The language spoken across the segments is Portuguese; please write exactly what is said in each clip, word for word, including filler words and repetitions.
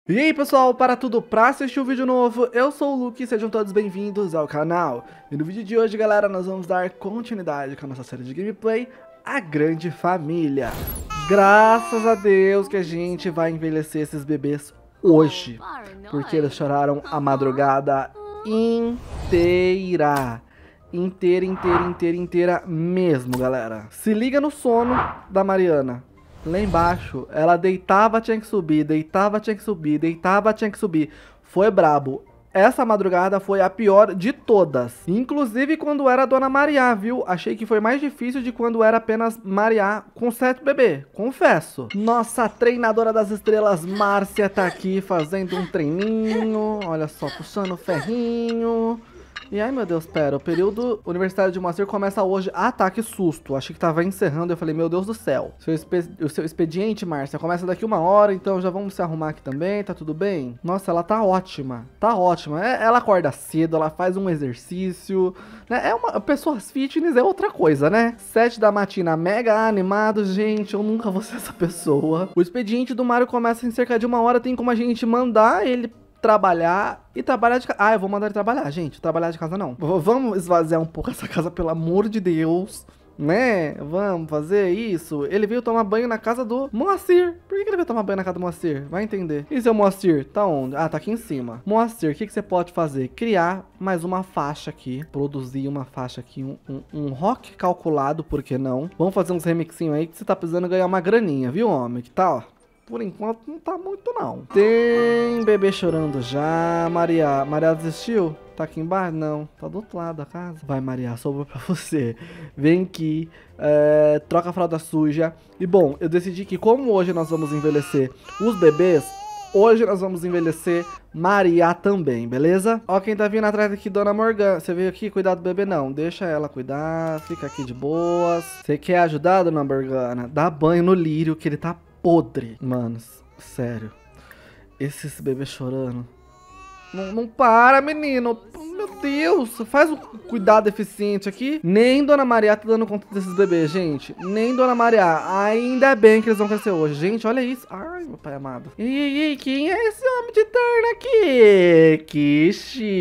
E aí pessoal, para tudo pra assistir um vídeo novo, eu sou o Luke e sejam todos bem-vindos ao canal. E no vídeo de hoje, galera, nós vamos dar continuidade com a nossa série de gameplay, A Grande Família. Graças a Deus que a gente vai envelhecer esses bebês hoje, porque eles choraram a madrugada inteira. Inteira, inteira, inteira, inteira mesmo, galera. Se liga no sono da Mariana. Lá embaixo, ela deitava, tinha que subir, deitava, tinha que subir, deitava, tinha que subir. Foi brabo. Essa madrugada foi a pior de todas. Inclusive quando era a Dona Maria, viu? Achei que foi mais difícil de quando era apenas Maria com sete bebê, confesso. Nossa treinadora das estrelas, Márcia, tá aqui fazendo um treininho. Olha só, puxando o ferrinho. E ai meu Deus, pera, o período universitário de Moacir começa hoje. Ah tá, que susto, achei que tava encerrando. Eu falei, meu Deus do céu. Seu o seu expediente, Márcia, começa daqui uma hora. Então já vamos se arrumar aqui também, tá tudo bem? Nossa, ela tá ótima, tá ótima. É, ela acorda cedo, ela faz um exercício, né? É uma, pessoas fitness é outra coisa, né? Sete da matina, mega animado. Gente, eu nunca vou ser essa pessoa. O expediente do Mario começa em cerca de uma hora. Tem como a gente mandar ele trabalhar e trabalhar de casa. Ah, eu vou mandar ele trabalhar, gente. Trabalhar de casa não. V vamos esvaziar um pouco essa casa, pelo amor de Deus. Né? Vamos fazer isso. Ele veio tomar banho na casa do Moacir. Por que ele veio tomar banho na casa do Moacir? Vai entender. E seu Moacir? Tá onde? Ah, tá aqui em cima. Moacir, o que, que você pode fazer? Criar mais uma faixa aqui. Produzir uma faixa aqui. Um, um, um rock calculado, por que não? Vamos fazer uns remixinhos aí que você tá precisando ganhar uma graninha, viu, homem? Que tal? Por enquanto não tá muito não. Tem bebê chorando já. Maria, Maria desistiu? Tá aqui embaixo? Não, tá do outro lado da casa. Vai, Maria, sobrou pra você. Vem aqui, é, troca a fralda suja. E bom, eu decidi que como hoje nós vamos envelhecer os bebês, hoje nós vamos envelhecer Maria também, beleza? Ó quem tá vindo atrás aqui, Dona Morgana. Você veio aqui cuidar do bebê? Não, deixa ela cuidar, fica aqui de boas. Você quer ajudar, Dona Morgana? Dá banho no Lírio que ele tá podre. Mano, sério. Esses bebês chorando. Não, não para, menino. Meu Deus. Faz um cuidado eficiente aqui. Nem Dona Maria tá dando conta desses bebês, gente. Nem Dona Maria. Ainda bem que eles vão crescer hoje. Gente, olha isso. Ai, meu pai amado. Ei, ei, ei. Quem é esse homem de terno aqui? Que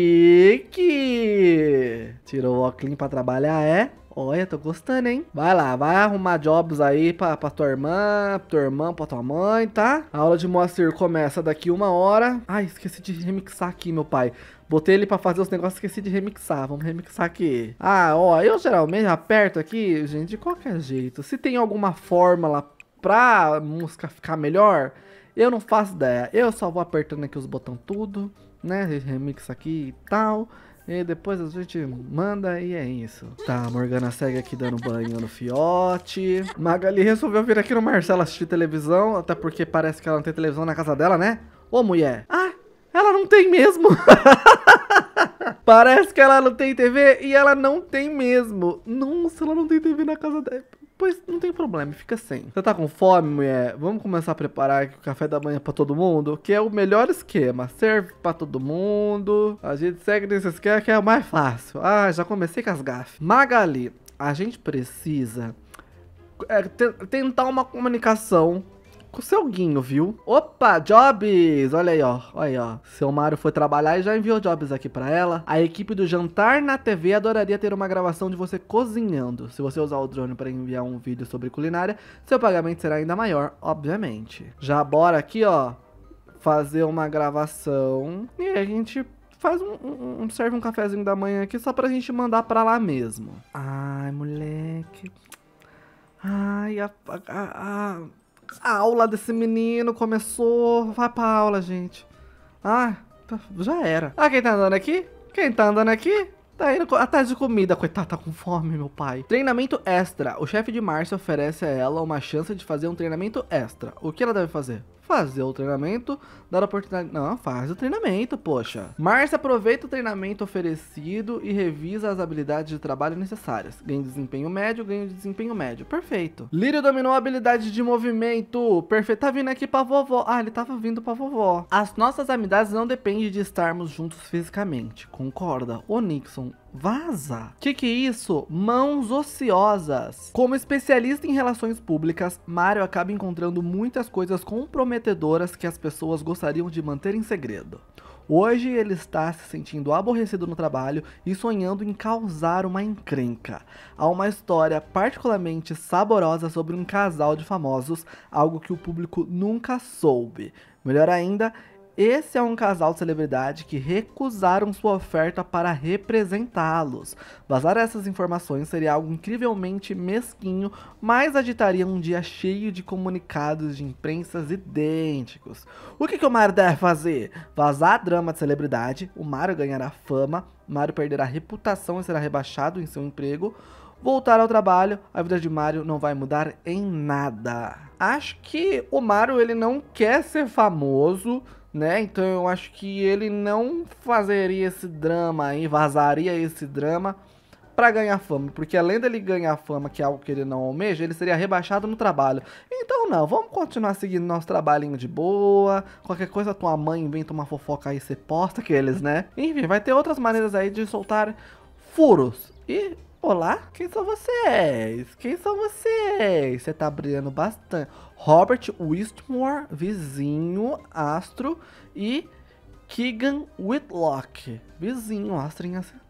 chique. Tirou o óculos pra trabalhar, é? Olha, tô gostando, hein? Vai lá, vai arrumar jobs aí pra, pra tua irmã, pra tua irmã, pra tua mãe, tá? A aula de Moacir começa daqui uma hora. Ai, esqueci de remixar aqui, meu pai. Botei ele pra fazer os negócios, esqueci de remixar. Vamos remixar aqui. Ah, ó, eu geralmente aperto aqui, gente, de qualquer jeito. Se tem alguma fórmula pra música ficar melhor, eu não faço ideia. Eu só vou apertando aqui os botões tudo, né? Remix aqui e tal. E depois a gente manda e é isso. Tá, a Morgana segue aqui dando banho no fiote. Magali resolveu vir aqui no Marcelo assistir televisão. Até porque parece que ela não tem televisão na casa dela, né? Ô, mulher. Ah, ela não tem mesmo. Parece que ela não tem T V e ela não tem mesmo. Nossa, ela não tem T V na casa dela. Pois não tem problema, fica sem. Você tá com fome, mulher? Vamos começar a preparar aqui o café da manhã pra todo mundo, que é o melhor esquema. Serve pra todo mundo. A gente segue nesse esquema que é o mais fácil. Ah, já comecei com as gafes. Magali, a gente precisa é, tentar uma comunicação com o seu Guinho, viu? Opa, Jobs! Olha aí, ó. Olha aí, ó. Seu Mário foi trabalhar e já enviou Jobs aqui pra ela. A equipe do Jantar na T V adoraria ter uma gravação de você cozinhando. Se você usar o drone para enviar um vídeo sobre culinária, seu pagamento será ainda maior, obviamente. Já bora aqui, ó, fazer uma gravação. E a gente faz um, um, um... serve um cafezinho da manhã aqui só pra gente mandar pra lá mesmo. Ai, moleque. Ai, a... a, a... A aula desse menino começou. Vai pra aula, gente. Ah, já era. Ah, quem tá andando aqui? Quem tá andando aqui? Tá indo atrás de comida. Coitado, tá com fome, meu pai. Treinamento extra. O chefe de Márcia oferece a ela uma chance de fazer um treinamento extra. O que ela deve fazer? Fazer o treinamento, dar a oportunidade... Não, faz o treinamento, poxa. Márcia aproveita o treinamento oferecido e revisa as habilidades de trabalho necessárias. Ganho de desempenho médio, ganho de desempenho médio. Perfeito. Lírio dominou a habilidade de movimento. Perfeito. Tá vindo aqui pra vovó. Ah, ele tava vindo pra vovó. As nossas amizades não dependem de estarmos juntos fisicamente. Concorda? Ô, Nixon, Vaza. Que que é isso? Mãos ociosas. Como especialista em relações públicas, Mario acaba encontrando muitas coisas comprometedoras que as pessoas gostariam de manter em segredo. Hoje ele está se sentindo aborrecido no trabalho e sonhando em causar uma encrenca. Há uma história particularmente saborosa sobre um casal de famosos, algo que o público nunca soube. Melhor ainda, esse é um casal de celebridade que recusaram sua oferta para representá-los. Vazar essas informações seria algo incrivelmente mesquinho, mas agitaria um dia cheio de comunicados de imprensas idênticos. O que, que o Mario deve fazer? Vazar drama de celebridade, o Mario ganhará fama, Mario perderá reputação e será rebaixado em seu emprego. Voltar ao trabalho, a vida de Mario não vai mudar em nada. Acho que o Mario ele não quer ser famoso, né? Então eu acho que ele não fazeria esse drama aí, vazaria esse drama pra ganhar fama. Porque além dele ganhar fama, que é algo que ele não almeja, ele seria rebaixado no trabalho. Então não, vamos continuar seguindo nosso trabalhinho de boa. Qualquer coisa tua mãe inventa uma fofoca aí e você posta aqueles, né? Enfim, vai ter outras maneiras aí de soltar furos. E... olá, quem são vocês? Quem são vocês? Você tá brilhando bastante. Robert Wistmore, vizinho, astro. E Keegan Whitlock, vizinho, astro em assim.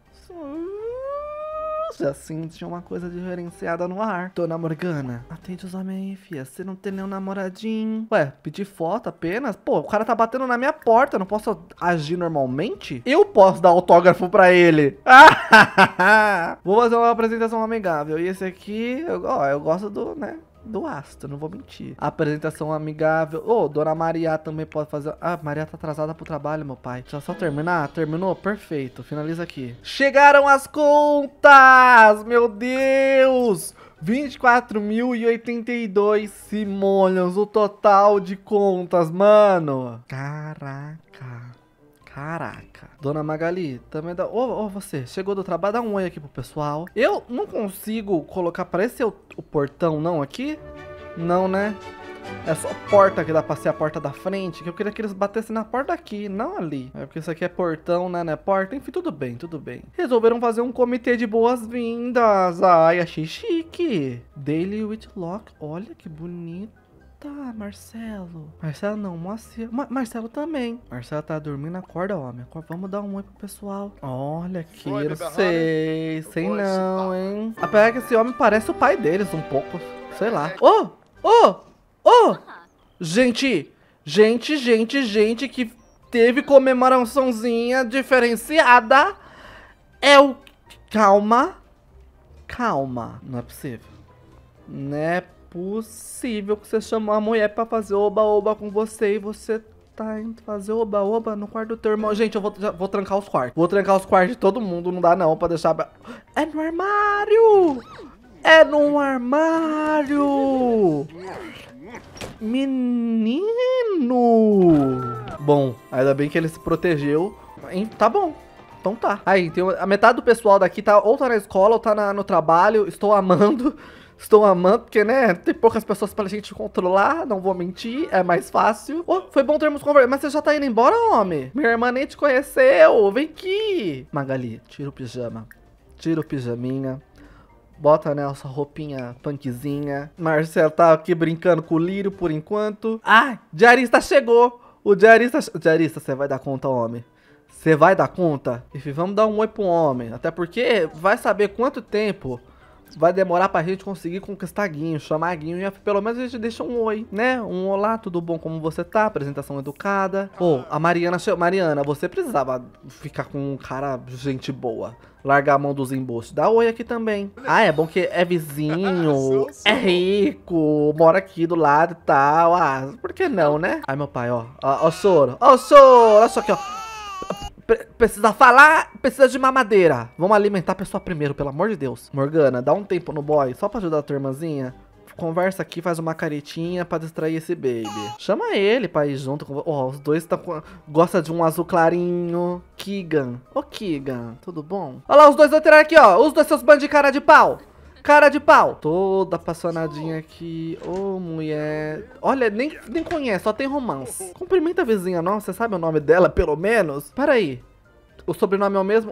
Já senti uma coisa diferenciada no ar. Dona Morgana, atende os homens aí, fia. Você não tem nenhum namoradinho. Ué, pedir foto apenas? Pô, o cara tá batendo na minha porta. Eu não posso agir normalmente? Eu posso dar autógrafo pra ele. Vou fazer uma apresentação amigável. E esse aqui, eu, ó, eu gosto do, né? Do astro, não vou mentir. Apresentação amigável. Ô, oh, Dona Maria também pode fazer. Ah, Maria tá atrasada pro trabalho, meu pai. Deixa eu só terminar. Terminou? Perfeito. Finaliza aqui. Chegaram as contas! Meu Deus! vinte e quatro mil e oitenta e dois simoleons. O total de contas, mano. Caraca. Caraca. Dona Magali, também dá... Ô, ô, você, chegou do trabalho, dá um oi aqui pro pessoal. Eu não consigo colocar... Parece o, o portão, não, aqui? Não, né? É só porta que dá pra ser a porta da frente, que eu queria que eles batessem na porta aqui, não ali. É porque isso aqui é portão, né? Não é porta. Enfim, tudo bem, tudo bem. Resolveram fazer um comitê de boas-vindas. Ai, achei chique. Daily Whitlock, olha que bonito. Tá, Marcelo. Marcelo não, Moacir. Ma Marcelo também. Marcelo tá dormindo, acorda, homem. Acorda. Vamos dar um oi pro pessoal. Olha aqui, eu sei. Sei não, hein. Apesar que esse homem parece o pai deles um pouco. Sei lá. Ô! Ô! Ô! Gente! Gente, gente, gente que teve comemoraçãozinha diferenciada. É o... Calma. Calma. Não é possível. Não é possível que você chamou a mulher pra fazer oba-oba com você e você tá indo fazer oba-oba no quarto do teu irmão. Gente, eu vou, já, vou trancar os quartos. Vou trancar os quartos de todo mundo, não dá não pra deixar... É no armário! É no armário! Menino! Bom, ainda bem que ele se protegeu. Tá bom. Então tá. Aí, tem a metade do pessoal daqui tá ou tá na escola ou tá na, no trabalho. Estou amando. Estou amando, porque, né, tem poucas pessoas pra gente controlar, não vou mentir, é mais fácil. Oh, foi bom termos conversado, mas você já tá indo embora, homem? Minha irmã nem te conheceu, vem aqui. Magali, tira o pijama, tira o pijaminha, bota, né, essa roupinha punkzinha. Marcelo tá aqui brincando com o Lírio por enquanto. Ah, diarista chegou, o diarista, o diarista, você vai dar conta, homem? Você vai dar conta? Enfim, vamos dar um oi pro homem, até porque vai saber quanto tempo vai demorar pra gente conseguir conquistar Guinho, chamar Guinho, e pelo menos a gente deixa um oi, né? Um olá, tudo bom, como você tá? Apresentação educada. Pô, oh, a Mariana, Mariana, você precisava ficar com um cara gente boa. Largar a mão dos embostos. Dá oi aqui também. Ah, é bom que é vizinho, é rico, mora aqui do lado e tal. Ah, por que não, né? Ai, meu pai, ó. Ó, ó o soro. Ó o soro. Olha só aqui, ó. Precisa falar, precisa de mamadeira. Vamos alimentar a pessoa primeiro, pelo amor de Deus. Morgana, dá um tempo no boy, só pra ajudar a tua irmãzinha. Conversa aqui, faz uma caretinha pra distrair esse baby. Chama ele pra ir junto com... Ó, os dois tá com... Gosta de um azul clarinho. Keegan. Ô, Keegan, tudo bom? Olha lá, os dois laterais aqui, ó. Os dois seus bandos de cara de pau. Cara de pau. Toda apaixonadinha aqui. Ô, oh, mulher. Olha, nem, nem conhece, só tem romance. Cumprimenta a vizinha nossa, você sabe o nome dela, pelo menos? Para aí. O sobrenome é o mesmo?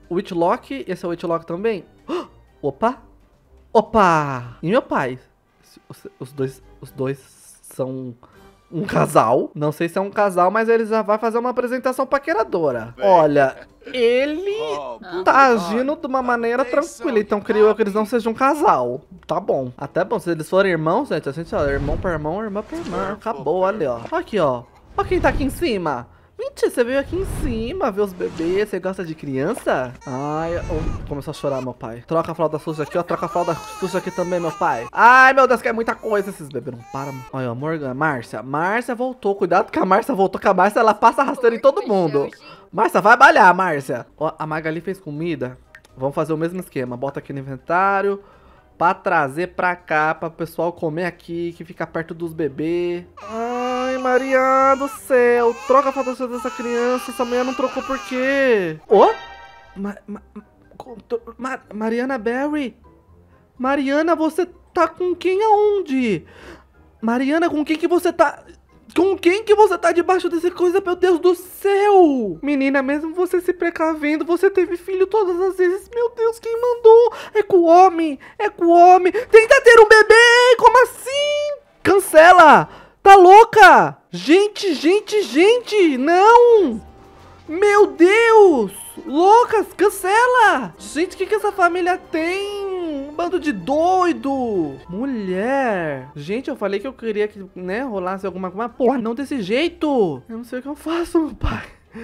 Whitlock, esse é o Whitlock também. Opa! Opa! E meu pai? Os, os dois, os dois são um casal. Não sei se é um casal, mas ele já vai fazer uma apresentação paqueradora. Olha, ele tá agindo de uma maneira tranquila. Então creio eu que eles não sejam um casal. Tá bom. Até bom, se eles forem irmãos, gente, a gente, ó, irmão pra irmão, irmã pra irmã. Acabou, olha, ó. Aqui, ó. Ó quem tá aqui em cima. Mentira, você veio aqui em cima ver os bebês, você gosta de criança? Ai, oh, começou a chorar, meu pai. Troca a fralda suja aqui, ó, troca a fralda suja aqui também, meu pai. Ai, meu Deus, que é muita coisa, esses bebês não param. Olha, ó, Morgan, Márcia, Márcia voltou, cuidado que a Márcia voltou, que a Márcia, ela passa rasteira em todo mundo. Márcia, vai balhar, Márcia. Ó, a Magali fez comida, vamos fazer o mesmo esquema, bota aqui no inventário, pra trazer pra cá, pra o pessoal comer aqui, que fica perto dos bebês. Ai, Maria do céu, troca a foto dessa criança, essa mulher não trocou por quê? Ô? Oh? Ma ma ma Mariana Barry? Mariana, você tá com quem aonde? Mariana, com quem que você tá... Com quem que você tá debaixo dessa coisa, meu Deus do céu? Menina, mesmo você se precavendo, você teve filho todas as vezes. Meu Deus, quem mandou? É com o homem, é com o homem. Tenta ter um bebê, como assim? Cancela, tá louca? Gente, gente, gente, não. Meu Deus, loucas, cancela. Gente, o que que essa família tem? Um bando de doido. Mulher. Gente, eu falei que eu queria que, né, rolasse alguma coisa. Porra, não desse jeito. Eu não sei o que eu faço, meu pai.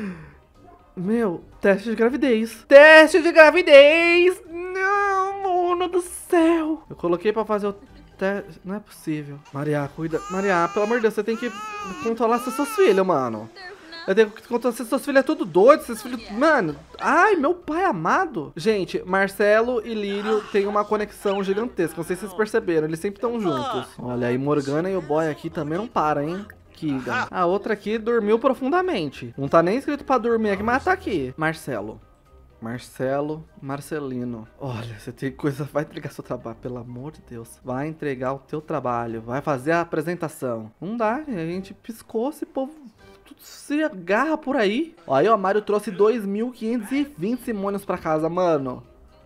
Meu, teste de gravidez. Teste de gravidez. Não, mano do céu. Eu coloquei pra fazer o teste. Não é possível. Maria, cuida. Maria, pelo amor de Deus, você tem que controlar seus filhos, mano. Eu tenho que contar se seus filhos é tudo doido, seus filhos... Mano, ai, meu pai amado. Gente, Marcelo e Lírio têm uma conexão gigantesca. Não sei se vocês perceberam, eles sempre estão juntos. Olha aí, Morgana e o boy aqui também não param, hein? Keegan. A outra aqui dormiu profundamente. Não tá nem escrito pra dormir aqui, mas tá aqui. Marcelo. Marcelo, Marcelino. Olha, você tem coisa... Vai entregar seu trabalho, pelo amor de Deus. Vai entregar o teu trabalho. Vai fazer a apresentação. Não dá, a gente piscou esse povo... Tudo se agarra por aí. Ó, aí, ó, Mário trouxe dois mil quinhentos e vinte simônios pra casa, mano.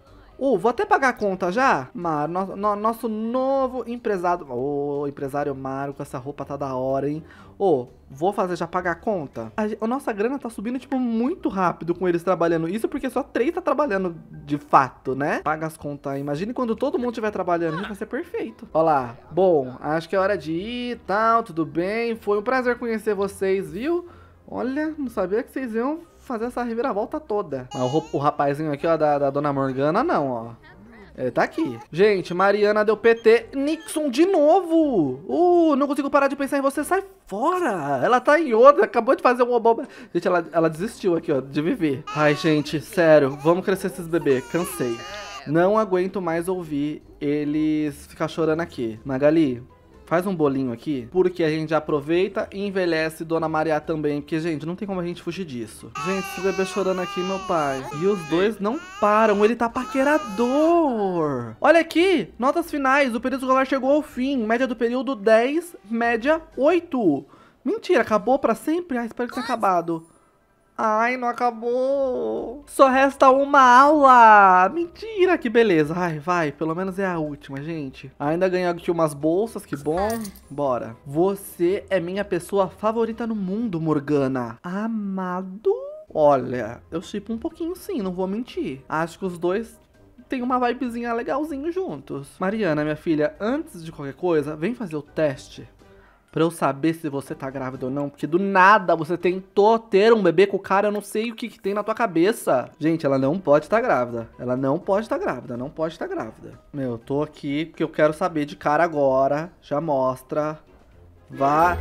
Ô, uh, vou até pagar a conta já. Mário, no, no, nosso novo empresário. Ô, oh, empresário Mário, com essa roupa tá da hora, hein? Ô, oh, vou fazer já pagar a conta. A, a nossa grana tá subindo, tipo, muito rápido com eles trabalhando. Isso porque só três tá trabalhando de fato, né? Paga as contas aí. Imagine quando todo mundo estiver trabalhando. Vai ser perfeito. Ó lá. Bom, acho que é hora de ir e tal. Tudo bem. Foi um prazer conhecer vocês, viu? Olha, não sabia que vocês iam fazer essa reviravolta toda. Mas o, o rapazinho aqui, ó, da, da Dona Morgana, não, ó. Ele tá aqui. Gente, Mariana deu P T. Nixon de novo. Uh, não consigo parar de pensar em você. Sai fora. Ela tá em outra. Acabou de fazer uma bomba. Gente, ela, ela desistiu aqui, ó, de viver. Ai, gente, sério. Vamos crescer esses bebês. Cansei. Não aguento mais ouvir eles ficar chorando aqui. Magali... Faz um bolinho aqui, porque a gente aproveita e envelhece Dona Maria também, porque, gente, não tem como a gente fugir disso. Gente, esse bebê chorando aqui, meu pai. E os dois não param, ele tá paquerador. Olha aqui, notas finais, o período escolar chegou ao fim. Média do período dez, média oito. Mentira, acabou pra sempre? Ah, espero que tenha acabado. Ai, não acabou. Só resta uma aula. Mentira, que beleza. Ai, vai, pelo menos é a última, gente. Ainda ganhei aqui umas bolsas, que bom. Bora. Você é minha pessoa favorita no mundo, Morgana. Amado? Olha, eu shippo um pouquinho sim, não vou mentir. Acho que os dois tem uma vibezinha legalzinho juntos. Mariana, minha filha, antes de qualquer coisa, vem fazer o teste. Pra eu saber se você tá grávida ou não. Porque do nada você tentou ter um bebê com o cara. Eu não sei o que, que tem na tua cabeça. Gente, ela não pode estar grávida. Ela não pode estar grávida. Não pode estar grávida. Meu, eu tô aqui porque eu quero saber de cara agora. Já mostra. Vai.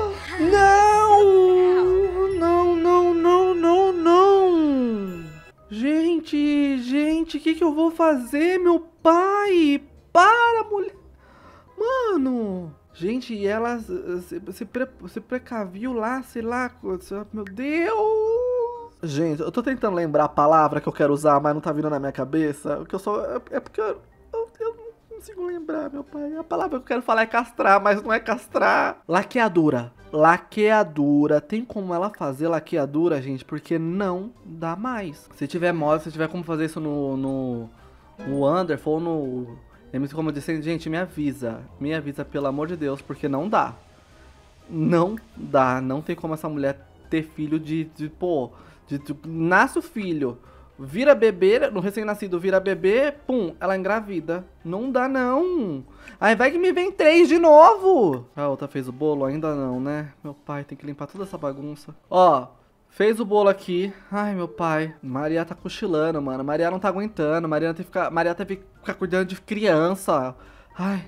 Não! Não, não, não, não, não! Gente, gente, o que que eu vou fazer, meu pai? Para, mulher! Mano! Gente, e ela se, se, pre, se precaviu lá, sei lá, meu Deus! Gente, eu tô tentando lembrar a palavra que eu quero usar, mas não tá vindo na minha cabeça. O que eu só. É, é porque eu, eu, eu consigo lembrar, meu pai. A palavra que eu quero falar é castrar, mas não é castrar. Laqueadura. Laqueadura. Tem como ela fazer laqueadura, gente? Porque não dá mais. Se tiver mod, se tiver como fazer isso no, no, no Wonderful ou no M C como disse, gente, me avisa. Me avisa, pelo amor de Deus, porque não dá. Não dá. Não tem como essa mulher ter filho de, de pô, de, de, nasce o filho, vira bebê, no recém-nascido vira bebê, pum, ela engravida. Não dá, não. Aí vai que me vem três de novo. A outra fez o bolo? Ainda não, né? Meu pai tem que limpar toda essa bagunça. Ó, fez o bolo aqui. Ai, meu pai. Maria tá cochilando, mano. Maria não tá aguentando. Maria teve que ficar, Maria teve que ficar cuidando de criança. Ai.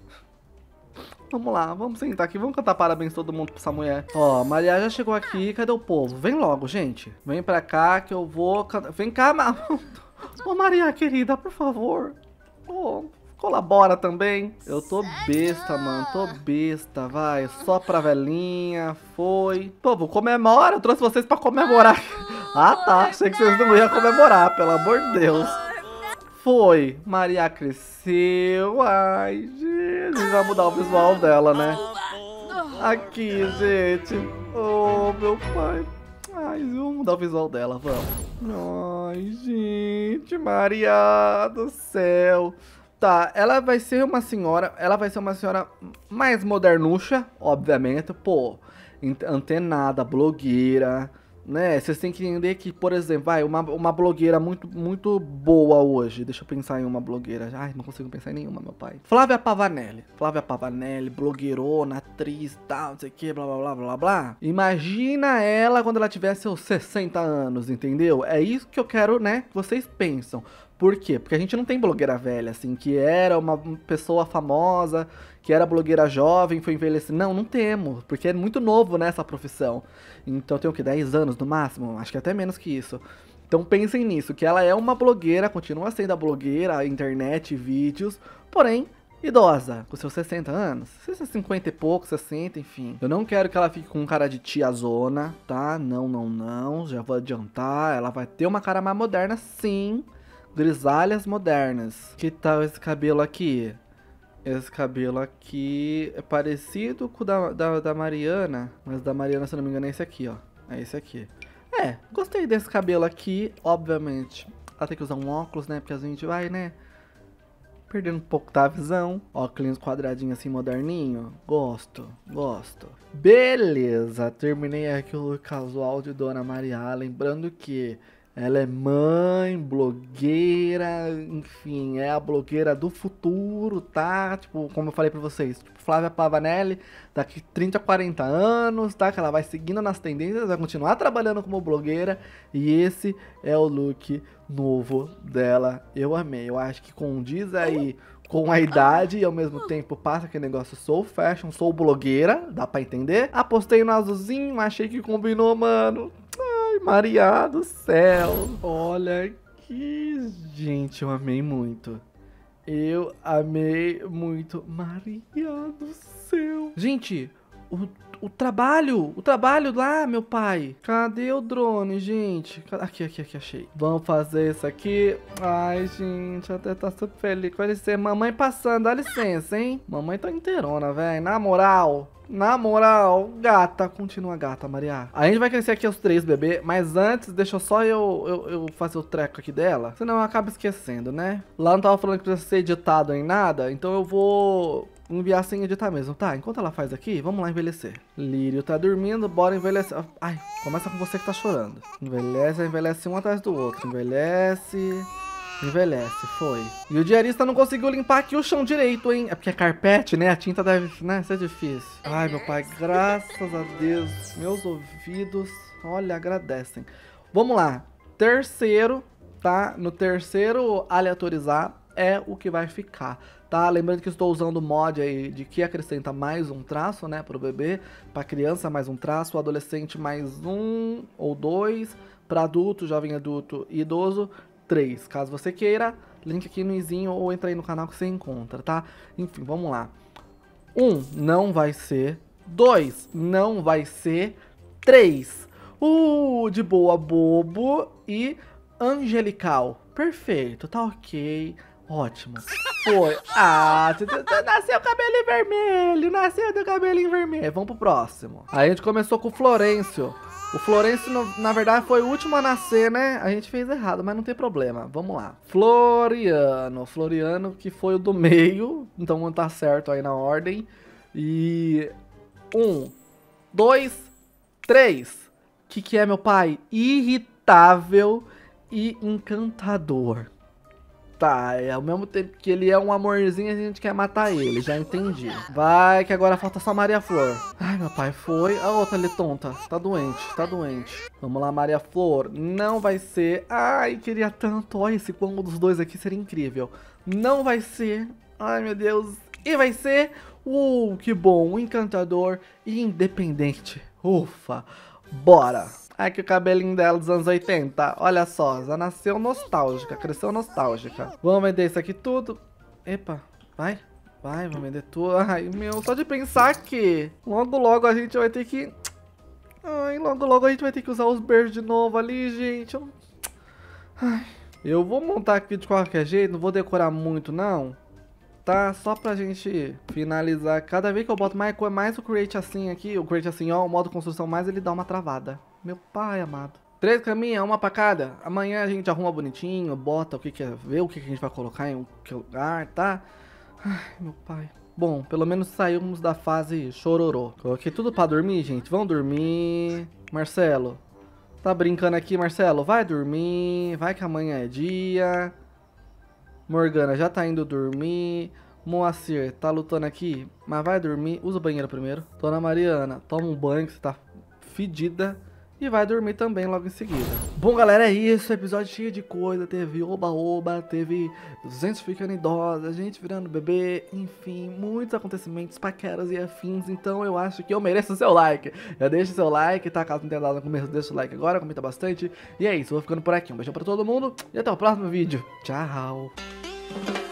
Vamos lá, vamos sentar aqui, vamos cantar parabéns todo mundo pra essa mulher. Ó, Maria já chegou aqui, cadê o povo? Vem logo, gente. Vem pra cá que eu vou cantar. Vem cá, ma... Ô, Maria querida, por favor. Ô, colabora também. Eu tô besta, mano, tô besta, vai. Só pra velhinha, foi. Povo, comemora, eu trouxe vocês pra comemorar. Ah, tá, achei que vocês não iam comemorar, pelo amor de Deus. Foi, Maria cresceu, ai, gente, vai mudar o visual dela, né? Aqui, gente, oh, meu pai, ai, vamos mudar o visual dela, vamos. Ai, gente, Maria do céu. Tá, ela vai ser uma senhora, ela vai ser uma senhora mais modernucha, obviamente, pô, antenada, blogueira, né? Vocês têm que entender que, por exemplo, vai, uma, uma blogueira muito, muito boa hoje. Deixa eu pensar em uma blogueira. Ai, não consigo pensar em nenhuma, meu pai. Flávia Pavanelli. Flávia Pavanelli, blogueirona, atriz, tal, não sei o que, blá, blá, blá, blá, blá. Imagina ela quando ela tiver seus sessenta anos, entendeu? É isso que eu quero, né, que vocês pensam. Por quê? Porque a gente não tem blogueira velha, assim, que era uma pessoa famosa, que era blogueira jovem, foi envelhecer. Não, não temos, porque é muito novo, né, essa profissão. Então tem o que, dez anos no máximo? Acho que até menos que isso. Então pensem nisso, que ela é uma blogueira, continua sendo a blogueira, internet, vídeos, porém idosa, com seus sessenta anos, cinquenta e pouco, sessenta, enfim. Eu não quero que ela fique com cara de tiazona, tá? Não, não, não, já vou adiantar, ela vai ter uma cara mais moderna, sim. Grisalhas modernas. Que tal esse cabelo aqui? Esse cabelo aqui é parecido com o da, da, da Mariana. Mas da Mariana, se não me engano, é esse aqui, ó. É esse aqui. É, gostei desse cabelo aqui, obviamente. Ela tem que usar um óculos, né? Porque a gente vai, né? Perdendo um pouco da visão. Óculos quadradinho assim, moderninho. Gosto, gosto. Beleza, terminei aqui o look casual de Dona Maria. Lembrando que ela é mãe, blogueira, enfim, é a blogueira do futuro, tá? Tipo, como eu falei pra vocês, tipo, Flávia Pavanelli, daqui trinta, quarenta anos, tá? Que ela vai seguindo nas tendências, vai continuar trabalhando como blogueira. E esse é o look novo dela. Eu amei, eu acho que condiz aí com a idade e ao mesmo tempo passa aquele negócio, sou fashion, sou blogueira, dá pra entender? Apostei no azulzinho, achei que combinou, mano. Maria do céu, olha que... Gente, eu amei muito. Eu amei muito. Maria do céu. Gente, o, o trabalho, o trabalho lá, meu pai. Cadê o drone, gente? Aqui, aqui, aqui, achei. Vamos fazer isso aqui. Ai, gente, até tá super feliz. Com licença, mamãe passando, dá licença, hein? Mamãe tá inteirona, velho, na moral. Na moral, gata, continua gata, Maria. A gente vai crescer aqui os três, bebê. Mas antes, deixa só eu, eu, eu fazer o treco aqui dela. Senão eu acabo esquecendo, né? Lá não tava falando que precisa ser editado em nada. Então eu vou enviar sem editar mesmo, tá? Enquanto ela faz aqui, vamos lá envelhecer. Lírio tá dormindo, bora envelhecer. Ai, começa com você que tá chorando. Envelhece, envelhece um atrás do outro. Envelhece... Envelhece, foi. E o diarista não conseguiu limpar aqui o chão direito, hein? É porque é carpete, né? A tinta deve, né, ser difícil. Ai, meu pai, graças a Deus, meus ouvidos, olha, agradecem. Vamos lá. Terceiro, tá? No terceiro aleatorizar é o que vai ficar, tá? Lembrando que estou usando o mod aí de que acrescenta mais um traço, né, pro bebê. Pra criança, mais um traço. O adolescente, mais um ou dois. Pra adulto, jovem adulto e idoso, três. Caso você queira, link aqui no izinho ou entra aí no canal que você encontra, tá? Enfim, vamos lá. Um, não vai ser. Dois, não vai ser. Três, uh, de boa bobo e angelical. Perfeito, tá ok. Ótimo. Foi. Ah, você, você nasceu cabelinho vermelho. Nasceu do cabelinho vermelho. Vamos pro próximo. Aí a gente começou com o Florencio. O Florencio, na verdade, foi o último a nascer, né? A gente fez errado, mas não tem problema. Vamos lá. Floriano. Floriano, que foi o do meio. Então vamos tá certo aí na ordem. E... Um, dois, três. O que que é, meu pai? Irritável e encantador. Tá, é ao mesmo tempo que ele é um amorzinho, a gente quer matar ele, já entendi. Vai, que agora falta só Maria Flor. Ai, meu pai, foi. A outra ali, tonta. Tá doente, tá doente. Vamos lá, Maria Flor. Não vai ser. Ai, queria tanto. Olha, esse combo dos dois aqui seria incrível. Não vai ser. Ai, meu Deus. E vai ser. Uh, que bom. Encantador e independente. Ufa. Bora. Ai, que o cabelinho dela dos anos oitenta. Olha só, já nasceu nostálgica, cresceu nostálgica. Vamos vender isso aqui tudo. Epa, vai, vai, vamos vender tudo. Ai, meu, só de pensar que logo, logo a gente vai ter que... Ai, logo, logo a gente vai ter que usar os beijos de novo ali, gente. Eu... Ai, eu vou montar aqui de qualquer jeito, não vou decorar muito, não. Tá, só pra gente finalizar. Cada vez que eu boto mais, mais o create assim aqui, o create assim, ó, o modo construção mais, ele dá uma travada. Meu pai amado. Três caminhas, uma pra cada. Amanhã a gente arruma bonitinho, bota o que que é, vê o que que a gente vai colocar em que lugar, tá? Ai, meu pai. Bom, pelo menos saímos da fase chororô. Coloquei tudo pra dormir, gente. Vão dormir. Marcelo, tá brincando aqui, Marcelo? Vai dormir. Vai que amanhã é dia. Morgana já tá indo dormir. Moacir tá lutando aqui, mas vai dormir. Usa o banheiro primeiro. Dona Mariana, toma um banho que você tá fedida. E vai dormir também logo em seguida. Bom, galera, é isso. Episódio cheio de coisa. Teve oba-oba, teve duzentos ficando idosa, gente virando bebê. Enfim, muitos acontecimentos, paqueras e afins. Então eu acho que eu mereço o seu like. Já deixa o seu like, tá? Caso não tenha dado no começo, deixa o like agora, comenta bastante. E é isso, vou ficando por aqui. Um beijão pra todo mundo e até o próximo vídeo. Tchau!